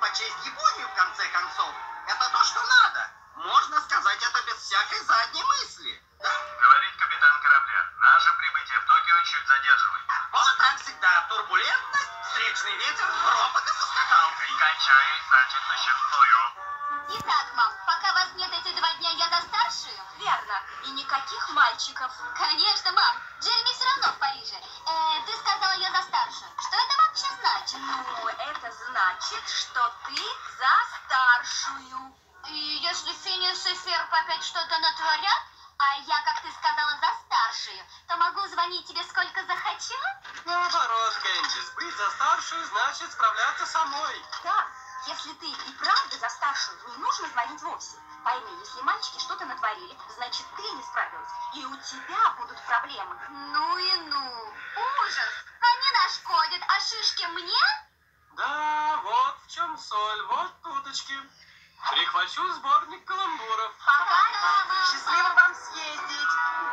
предпочесть Японию, в конце концов. Это то, что надо. Можно сказать это без всякой задней мысли. Да? Говорит капитан корабля. Наше прибытие в Токио чуть задерживается. Вот так всегда. Турбулентность, встречный ветер, ропот и со скакалкой. Кончай, значит, существую. Итак, мам, пока вас нет эти 2 дня, я за старшую? Верно. И никаких мальчиков. Конечно, мам. Джереми все равно в Париже. Ты сказала, я за старшую. Что это вообще значит? Ну, это значит, что ты за старшую. И если Финес и Ферб опять что-то натворят, а я, как ты сказала, за старшую, то могу звонить тебе сколько захочу? Наоборот, Кэндис, быть за старшую значит справляться самой. Да, если ты и правда за старшую, не нужно звонить вовсе. Пойми, если мальчики что-то натворили, значит, ты не справилась, и у тебя будут проблемы. Ну и ну. Ужас. Они нашкодят, а шишки мне? Да, вот в чем соль, вот уточки. Прихвачу сборник каламбуров. Пока, мама. Счастливо вам съездить.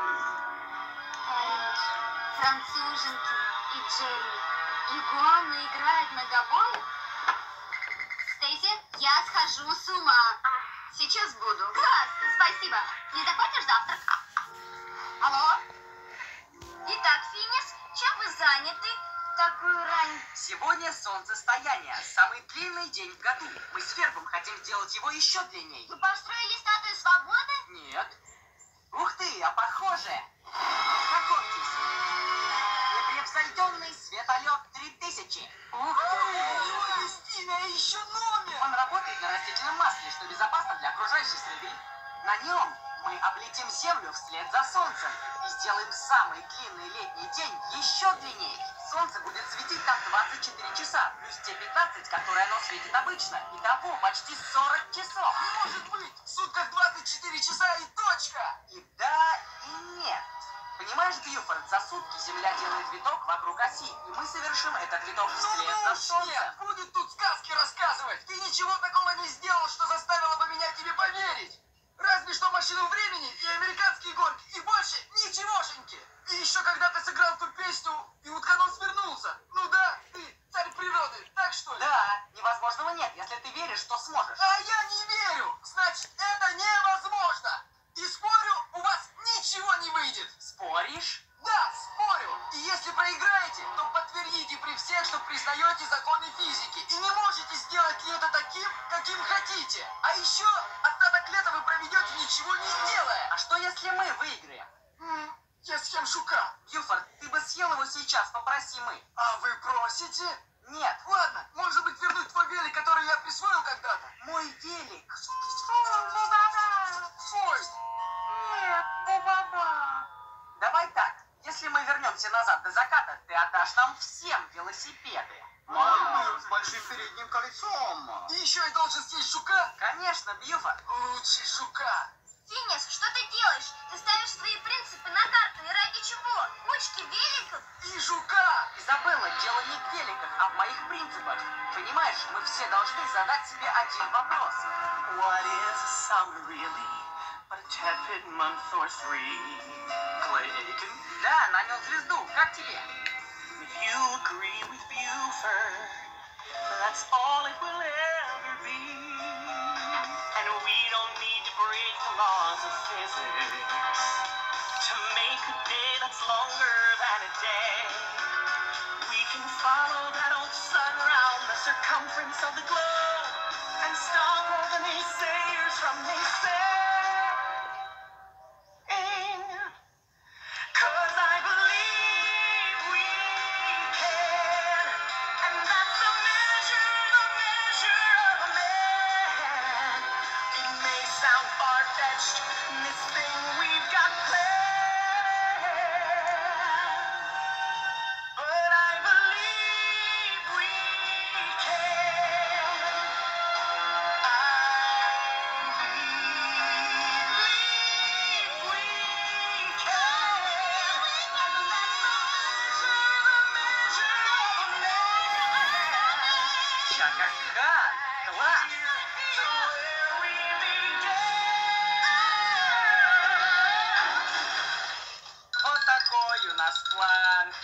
Француженки и Джереми. Игуана играет на гобое? Стейси, я схожу с ума. Сейчас буду. Класс, спасибо. Не захватишь завтрак? Алло? Итак, Финес, чем вы заняты такую рань? Сегодня солнцестояние. Самый длинный день в году. Мы с Фербом хотим сделать его еще длинней. Вы построили статую свободы? Нет. Ух ты, а похоже. Знакомьтесь. Непревзойденный светолет 3000. Ух ты! Кристина, еще номер! Он работает на растительном масле, что безопасно для окружающей среды. На нем мы облетим Землю вслед за Солнцем и сделаем самый длинный летний день еще длиннее. Солнце будет светить там 24 часа, плюс те 15, которые оно светит обычно. Итого почти 40 часов. Не может быть! В сутках 24 часа и точка! И да, и нет. Понимаешь, Бьюфорд, за сутки Земля делает виток вокруг оси, и мы совершим этот виток вслед за Солнцем. Будет тут сказки рассказывать. Ты ничего такого не сделал, что заставило бы меня тебе поверить. Разве что машину времени и американские горки, и больше ничегошеньки. И еще когда ты сыграл ту песню, и утконос вернулся. Ну да, ты царь природы, так что ли? Да, невозможного нет, если ты веришь, что сможешь. А я не верю. Значит, это невозможно. И спорю, у вас ничего не выйдет. Споришь? Да, спорю. И если проиграете, то подтвердите при всех, что признаете законы физики. И не можете сделать лето таким, каким хотите. А еще остаток лета вы проведете, ничего не делая. А что если мы выиграем? Я съем жука. Бьюфорд, ты бы съел его сейчас, попроси мы. А вы просите? Нет, Ладно, может быть, вернуть твой велик, который я присвоил когда-то? мой велик. Фой. Нет, баба. Давай так, если мы вернемся назад до заката, ты отдашь нам всем велосипеды. Мы с большим передним колесом. И еще я должен съесть жука? Конечно, Бьюфорд. Лучше жука. Финес, что ты делаешь? Ты ставишь свои принципы на карту, и ради чего? Кучки великов? И жука. Изабелла, дело не в великах, а в моих принципах. Понимаешь, мы все должны задать себе один вопрос. What is a summer really? But a tepid month or three. Clay Aiken? Да, нанял звезду. Как тебе? If you agree with Buford, that's all it will ever be. And we don't need to break the laws of physics to make a day that's longer than a day. We can follow that old sun around the circumference of the globe and stop all the naysayers from naysaying. 'Cause I believe we can, and that's the measure of a man. It may sound far-fetched, this thing we've got planned, but I believe we can. Ха-ха-ха! Класс! Вот такой у нас план.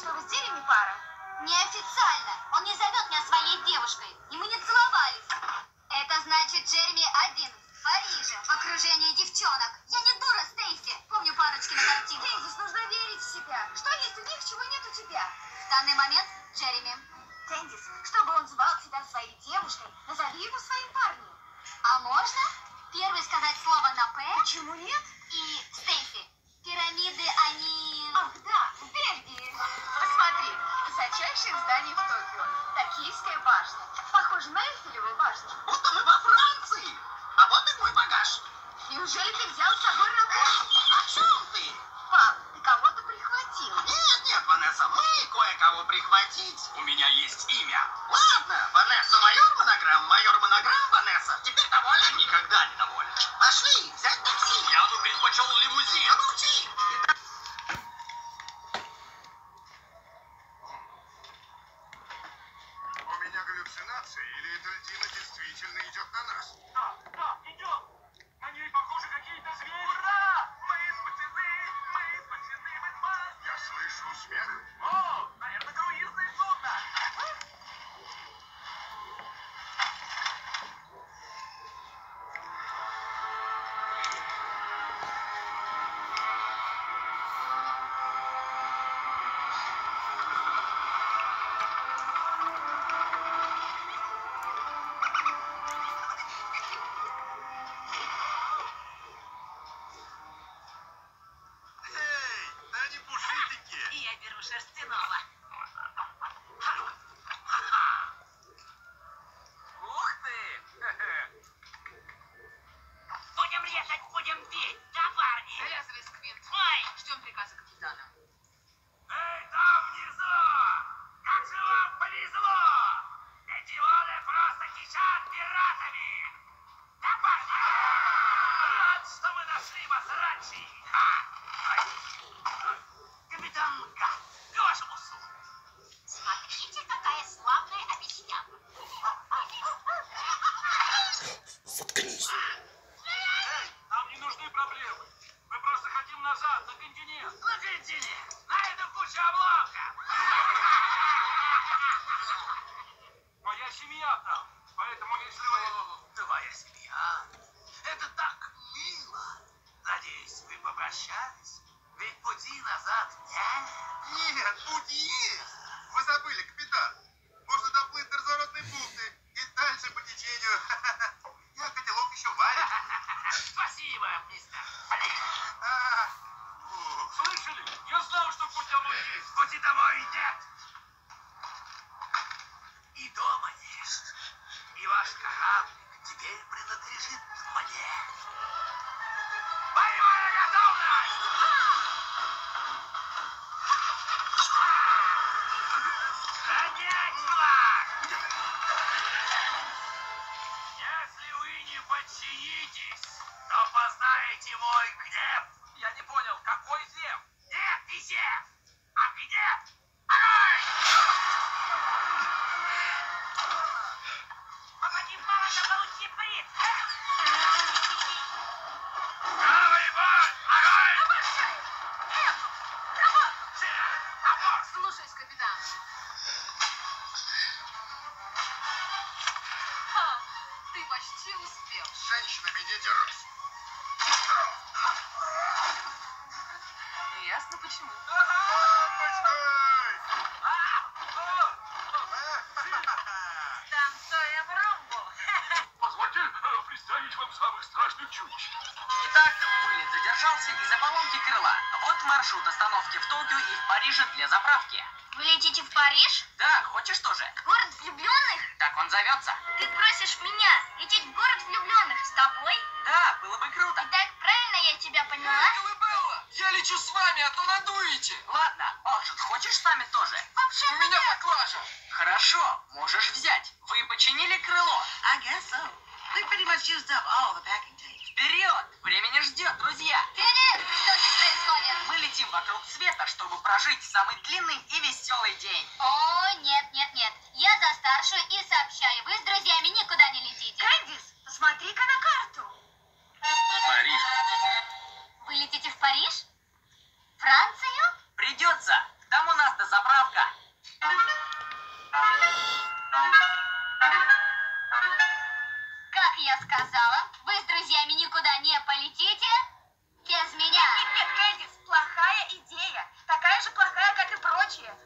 что вы с Джереми пара? Неофициально. Он не зовет меня своей девушкой. И мы не целовались. Это значит, Джереми один. В Париже. В окружении девчонок. Я не дура, Стейси. Помню парочки на картинке. Тензис, нужно верить в себя. Что есть у них, чего нет у тебя? В данный момент Джереми. Тензис, чтобы он звал тебя своей девушкой, назови его своим парнем. А можно первый сказать слово на «П»? Почему нет? И Стейси. Пирамиды, они... Ах, да, в Бельгии. Посмотри, высочайшее здание в Токио. Токийская башня. Похоже на Эйфелевую башню. Будто мы во Франции. А вот и мой багаж. Неужели ты взял с собой работу? О чем ты? Пап, ты кого-то прихватил. Нет, Ванесса, мы кое-кого прихватить. У меня есть имя. Ладно, Ванесса майор монограмм, Ванесса. Теперь доволен? Никогда не доволен. Пошли, взять такси. Я бы предпочел лимузин. Обучи. У меня галлюцинации, или эта льдина действительно идет на нас? Да, идет. На ней похожи какие-то звери. Ура! Мы спасены, Я слышу смех. О, наверное, круизное судно. Эй, да не пушистенькие. И я беру шерстяного. Ух ты! Будем резать, будем бить. Да, парни. Завязывай, Сквинт. Ой. Ждем приказа капитана. Эй, там внизу! Как же вам повезло! Легионы просто кишат пиратами! Да, парни! Рад, что мы нашли вас раньше! Капитан Гав, к вашим услугам! Смотрите, какая славная обезьяна. Эй, нам не нужны проблемы! Мы просто хотим назад, на континент! На континент! На эту кучу обломков! Моя семья там, поэтому если вы... Твоя семья? Это так мило! Надеюсь, вы попрощались? Ведь пути назад нет. Нет, путь есть. Вы забыли, капитан. Можно доплыть до разворотной бухты и дальше по течению. Я котелок еще варит. Спасибо, мистер. А, ух. Слышали? Я знал, что путь домой есть. Пути домой нет. И дома есть. И ваш корабль теперь принадлежит мне. Боевая готовность! Поднять флаг! Если вы не подчинитесь, то познаете мой гнев. Я не понял, какой Зев? Нет, не Зев, а гнев. Огонь! Попади в молоко, получи приз. Правый борт! Огонь! Топор! Слушаюсь, капитан. Ты почти успел. С женщинами не дерусь. Ясно почему. Мамочкой! Танцуем румбу. Позвольте представить вам самых страшных чудищ. Итак, вылет задержался из-за поломки крыла. Вот маршрут остановки в Токио и в Париже для заправки. Вы летите в Париж? Да, хочешь тоже? Город влюбленных? Так он зовется. Ты просишь меня лететь в город влюбленных с тобой? Да, было бы круто. Так правильно я тебя поняла? Белла, я лечу с вами, а то надуете. Ладно, может, хочешь с нами тоже? Вообще У меня поклажа. Хорошо, можешь взять. Вы починили крыло? I guess so. We pretty much used up all the packing tape. Вперед! Время не ждет, друзья. Филипп, что здесь происходит? Мы летим вокруг света, чтобы прожить самый длинный и веселый день. О, нет, нет, нет. Я за старшую и сообщаю, вы с друзьями никуда не летите. Кэндис, посмотри-ка на карту. Париж. Вы летите в Париж? Францию? Придется. Там у нас до заправки друзьями никуда не полетите без меня. Нет, Кэндис, плохая идея. Такая же плохая, как и прочие.